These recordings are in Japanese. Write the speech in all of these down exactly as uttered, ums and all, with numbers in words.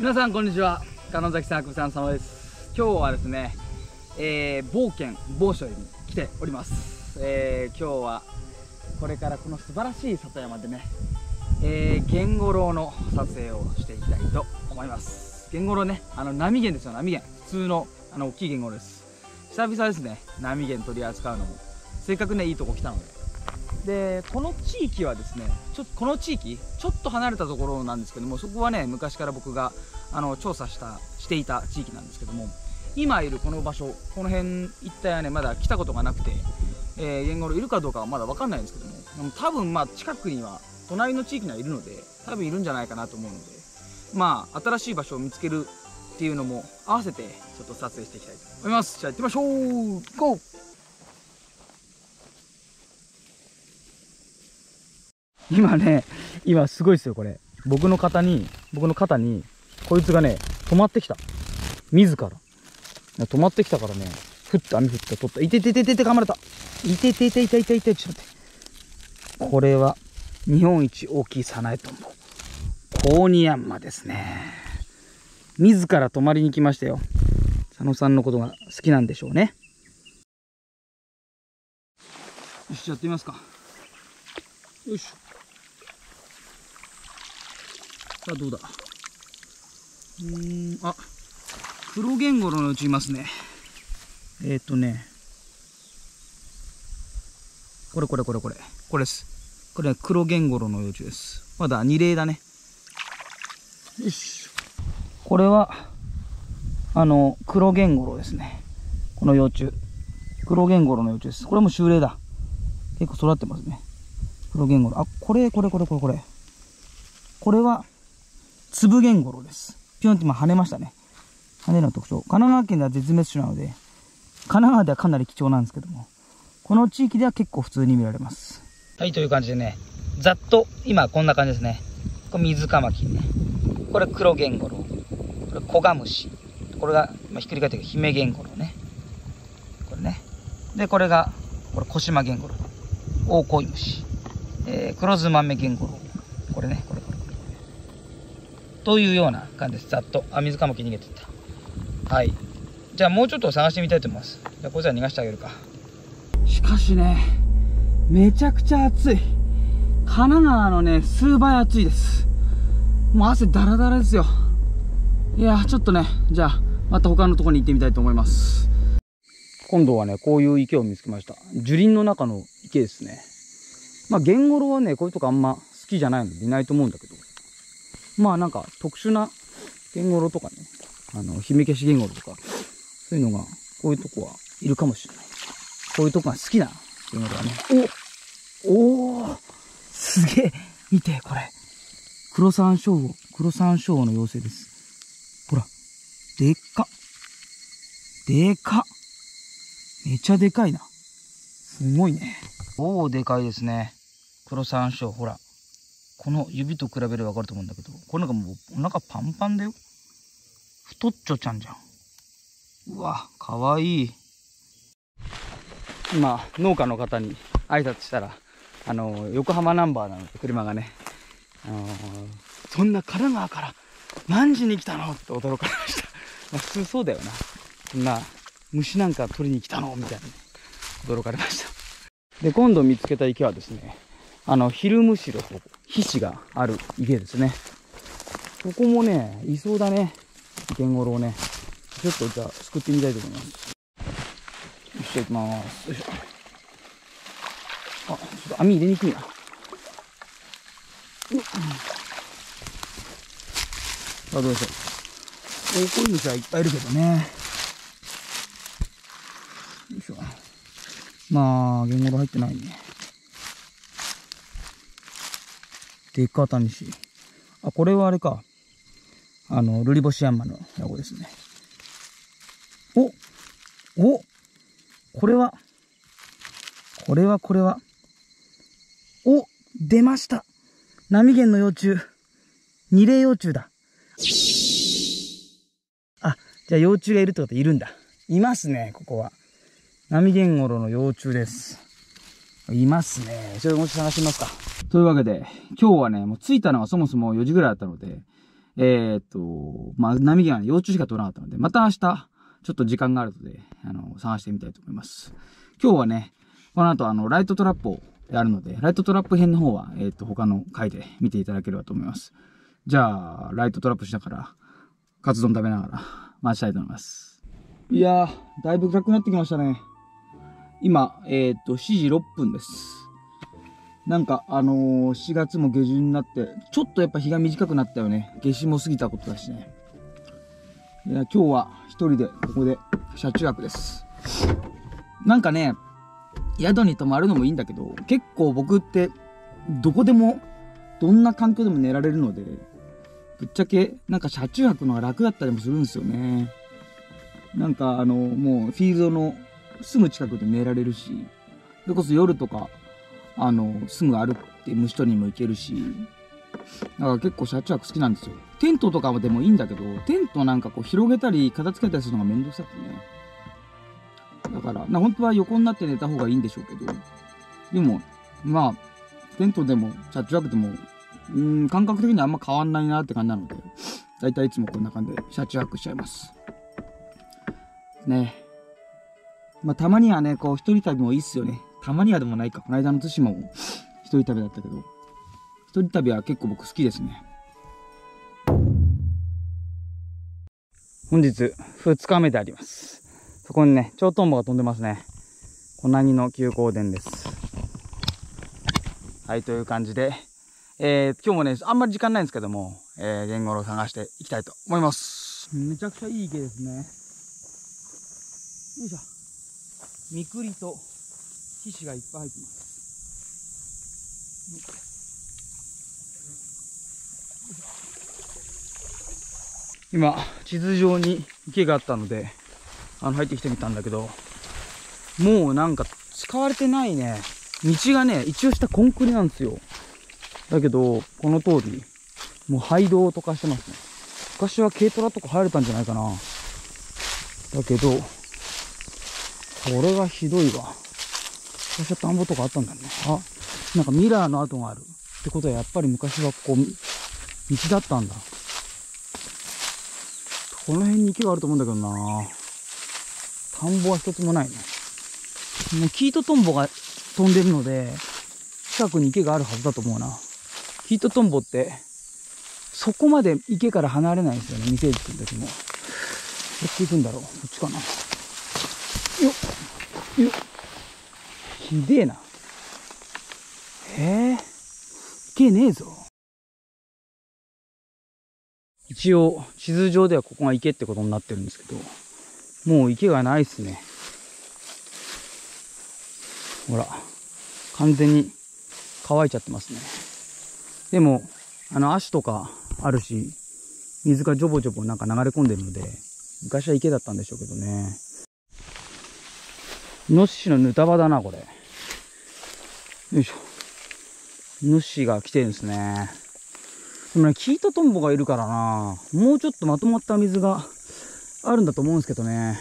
皆さんこんにちは、金崎さん、さん様です。今日はですね、えー、冒険某所に来ております。えー、今日はこれからこの素晴らしい里山でね、えー、ゲンゴロウの撮影をしていきたいと思います。ゲンゴロウね、あの波ゲンですよ。波ゲン、普通のあの大きいゲンゴロウです。久々ですね、波ゲン取り扱うのも。せっかくね、いいとこ来たので。でこの地域はですね、ちょこの地域ちょっと離れたところなんですけども、そこはね昔から僕があの調査したしていた地域なんですけども、今いるこの場所、この辺一帯はねまだ来たことがなくて、えー、ゲンゴロウいるかどうかはまだ分かんないんですけども、でも多分まあ近くには隣の地域にはいるので、多分いるんじゃないかなと思うので、まあ新しい場所を見つけるっていうのも合わせてちょっと撮影していきたいと思います。じゃあ行ってみましょう。ゴー。今ね、今すごいですよこれ。僕の肩に、僕の肩に、こいつがね、止まってきた。自ら。止まってきたからね、ふって網振って取った。いててててて、噛まれた。いててていたいたいたい、ちょっと待って。これは、日本一大きいサナエトンボ。コーニヤンマですね。自ら止まりに来ましたよ。佐野さんのことが好きなんでしょうね。よし、やってみますか。よいしょ。さあどうだ。うーん、あ、黒ゲンゴロウのうちいますね。えっとね、これこれこれこれこれです。これは黒ゲンゴロウの幼虫です。まだに例だね。よし、これはあの黒ゲンゴロウですね。この幼虫、黒ゲンゴロウの幼虫です。これも秋例だ。結構育ってますね、黒ゲンゴロウ。あ、これこれこれこれこれこれはつぶゲンゴロウです。ピョンって今跳ねましたね。跳ねの特徴。神奈川県では絶滅種なので、神奈川ではかなり貴重なんですけども、この地域では結構普通に見られます。はい、という感じでね、ざっと今こんな感じですね。これ水カマキリね。これ黒ゲンゴロウ。これコガムシ。これが、まあ、ひっくり返ってヒメゲンゴロウね。これね。で、これが、これコシマゲンゴロウ。オオコイムシ。えー、黒ズマメゲンゴロウ。これね、これこれ。というような感じです。ざっと。あ、水カマキリ逃げていった。はい。じゃあもうちょっと探してみたいと思います。じゃあこいつは逃がしてあげるか。しかしね、めちゃくちゃ暑い。神奈川のね、数倍暑いです。もう汗だらだらですよ。いや、ちょっとね、じゃあ、また他のところに行ってみたいと思います。今度はね、こういう池を見つけました。樹林の中の池ですね。まあ、ゲンゴロウはね、こういうとこあんま好きじゃないのでいないと思うんだけど、まあなんか特殊なゲンゴロウとかね、あの、ヒメケシゲンゴロウとか、そういうのが、こういうとこはいるかもしれない。こういうとこが好きなゲンゴロウはね。おおー、すげえ、見て、これ。黒山椒魚、黒山椒魚の妖精です。ほら、でっか。でか。めちゃでかいな。すごいね。おお、でかいですね。黒山椒、ほら。この指と比べればわかると思うんだけど、これなんかもうお腹パンパンだよ。太っちょちゃんじゃん。うわ、かわいい。今、農家の方に挨拶したら、あの、横浜ナンバーなので、車がね、あのー、そんな神奈川から何時に来たのって驚かれました。まあ、普通そうだよな。そんな、虫なんか取りに来たのみたいなね、驚かれました。で、今度見つけた池はですね、あの、ヒルムシロ、ヒシがある池ですね。ここもね、いそうだね。ゲンゴロウね。ちょっとじゃあ、すくってみたいと思います。よし、じゃあ行きます。よいしょ。あ、ちょっと網入れにくいな。うん、さあ、どうでしょう。オオコイムシはいっぱいいるけどね。よいしょ。まあ、ゲンゴロウ入ってないね。でっかタニシ。あ、これはあれか。あの、ルリボシヤンマのヤゴですね。おおこれは、これはこれは。お出ました。波ゲンの幼虫。二例幼虫だ。あ、じゃあ幼虫がいるってこといるんだ。いますね、ここは。波ゲンゴロウの幼虫です。いますね。ちょっともう一度探してみますか。というわけで、今日はね、もう着いたのがそもそもよじぐらいだったので、 えー、っと、まあ、波源は、ね、幼虫しか取らなかったので、また明日、ちょっと時間があるので、あの、探してみたいと思います。今日はね、この後、あの、ライトトラップをやるので、ライトトラップ編の方は、えー、っと、他の回で見ていただければと思います。じゃあ、ライトトラップしながら、カツ丼食べながら、待ちたいと思います。いやー、だいぶ暗くなってきましたね。今、えー、っと、しちじろっぷんです。なんか、あのー、しがつも下旬になって、ちょっとやっぱ日が短くなったよね。夏至も過ぎたことだしね。いや、今日は一人で、ここで、車中泊です。なんかね、宿に泊まるのもいいんだけど、結構僕って、どこでも、どんな環境でも寝られるので、ぶっちゃけ、なんか車中泊の方が楽だったりもするんですよね。なんか、あの、もう、フィールドのすぐ近くで寝られるし、それこそ夜とか、あの、すぐ歩って虫取りにも行けるし、だから結構車中泊好きなんですよ。テントとかでもいいんだけど、テントなんかこう広げたり片付けたりするのがめんどくさくてね。だから、な本当は横になって寝た方がいいんでしょうけど、でも、まあ、テントでも車中泊でも、うーん、感覚的にはあんま変わんないなって感じなので、だいたいいつもこんな感じで車中泊しちゃいます。ね。まあ、たまにはね、こう、一人旅もいいっすよね。たまにはでもないか。この間の対馬も一人旅だったけど、一人旅は結構僕好きですね。本日、二日目であります。そこにね、チョウトンボが飛んでますね。小凪の休耕田です。はい、という感じで、えー、今日もね、あんまり時間ないんですけども、えー、ゲンゴロウを探していきたいと思います。めちゃくちゃいい池ですね。よいしょ。ミクリとヒシがいっぱい入ってます。今、地図上に池があったので、あの、入ってきてみたんだけど、もうなんか使われてないね。道がね、一応下コンクリなんですよ。だけど、この通り、もう廃道とかしてますね。昔は軽トラとか入れたんじゃないかな。だけど、これがひどいわ。昔は田んぼとかあったんだね。あ、なんかミラーの跡がある。ってことはやっぱり昔はこう、道だったんだ。この辺に池があると思うんだけどな。田んぼは一つもないね。もうキートトンボが飛んでるので、近くに池があるはずだと思うな。キートトンボって、そこまで池から離れないんですよね。未成熟の時も。どっち行くんだろう。こっちかな。よっ。よっ。ひでえな。へえ。池ねえぞ。一応、地図上ではここが池ってことになってるんですけど、もう池がないっすね。ほら、完全に乾いちゃってますね。でも、あの足とかあるし、水がジョボジョボなんか流れ込んでるので、昔は池だったんでしょうけどね。イノシシのヌタバだな、これ。よいしょ。イノシシが来てるんですね。でもね、キートトンボがいるからな、もうちょっとまとまった水があるんだと思うんですけどね。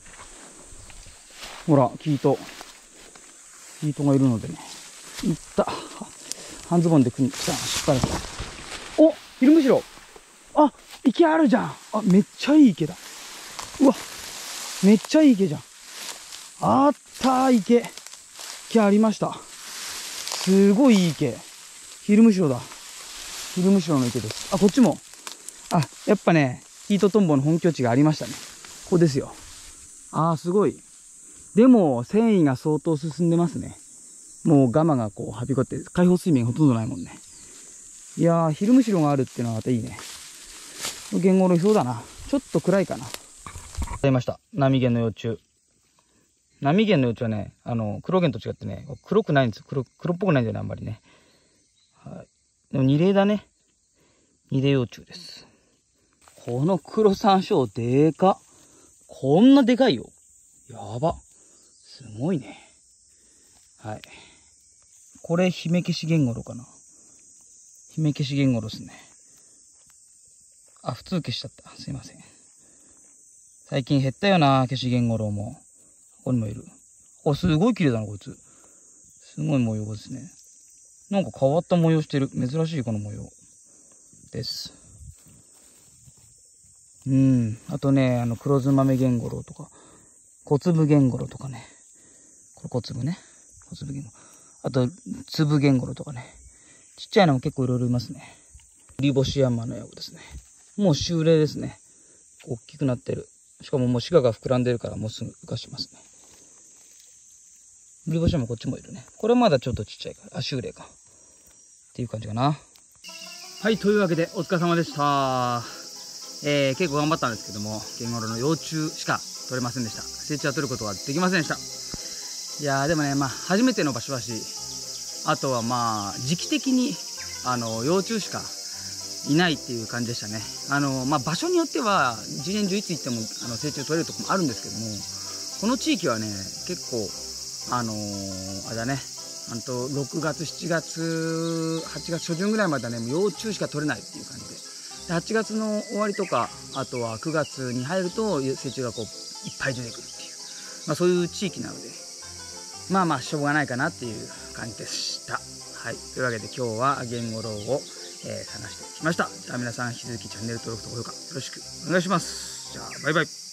ほら、キート。キートがいるのでね。いった。半ズボンで来た。失敗した。お、ヒルムシロ。あ、池あるじゃん。あ、めっちゃいい池だ。うわ、めっちゃいい池じゃん。あったー、池。池ありました。すごいいい池。ヒルムシロだ。ヒルムシロの池です。あ、こっちも。あ、やっぱね、キートトンボの本拠地がありましたね。ここですよ。あー、すごい。でも、繊維が相当進んでますね。もうガマがこう、はびこって、開放水面ほとんどないもんね。いやー、ヒルムシロがあるっていうのはまたいいね。ゲンゴロウいそうだな。ちょっと暗いかな。ありました。ナミゲンの幼虫。ナミゲンの幼虫はね、あの、黒ゲンと違ってね、黒くないんですよ。黒、黒っぽくないんだよね、あんまりね。はい。でも二例だね。二例幼虫です。この黒山椒でかっ。こんなでかいよ。やば。すごいね。はい。これ、ヒメケシゲンゴロウかな。ヒメケシゲンゴロウですね。あ、普通消しちゃった。すいません。最近減ったよな、ケシゲンゴロウも。ここにもいる。あ、すごい綺麗だな、こいつ。すごい模様ですね。なんか変わった模様してる。珍しいこの模様。です。 うん。あとね、あの、黒酢豆ゲンゴロウとか、小粒ゲンゴロウとかね。これ小粒ね。小粒ゲンゴロウ。あと、粒ゲンゴロウとかね。ちっちゃいのも結構いろいろいますね。リボシヤマのヤゴですね。もう秋齢ですね。大きくなってる。しかももうシガが膨らんでるからもうすぐ浮かしますね。リボシヤマこっちもいるね。これまだちょっとちっちゃいから。あ、秋齢か。っていう感じかな。はい、というわけでお疲れ様でした。えー、結構頑張ったんですけども、ゲンゴロウの幼虫しか取れませんでした。成虫は取ることはできませんでした。いやーでもね、まあ初めての場所だし、あとはまあ時期的にあの幼虫しかいないっていう感じでしたね。あのまあ場所によってはじねん中いつ行ってもあの成虫取れるとこもあるんですけども、この地域はね結構あのー、あれだね、あとろくがつしちがつはちがつ初旬ぐらいまではねもう幼虫しか取れないっていう感じで、ではちがつの終わりとかあとはくがつに入ると成虫がこういっぱい出てくるっていう、まあ、そういう地域なので、まあまあしょうがないかなっていう感じでした。はい、というわけで今日はゲンゴロウを、えー、探してきました。じゃあ皆さん引き続きチャンネル登録と高評価よろしくお願いします。じゃあバイバイ。